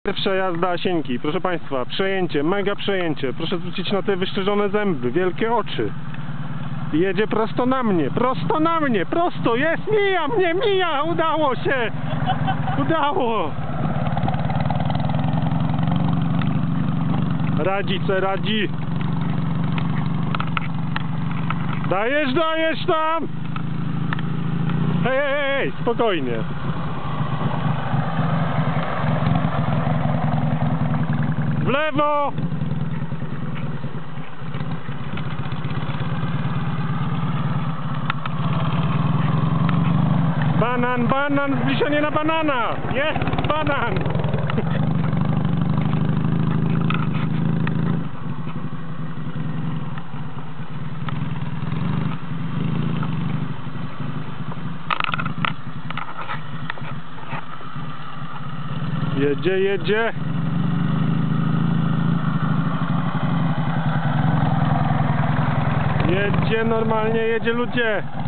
Pierwsza jazda Asieńki, proszę Państwa, przejęcie, mega przejęcie. Proszę zwrócić na te wyszczerzone zęby, wielkie oczy. Jedzie prosto na mnie, prosto, jest, mija, udało się! Udało! Radzi. Dajesz tam! Hej, spokojnie. W lewo! Banan, zbliżenie na banana! Jest banan! Jedzie. Jedzie normalnie, ludzie.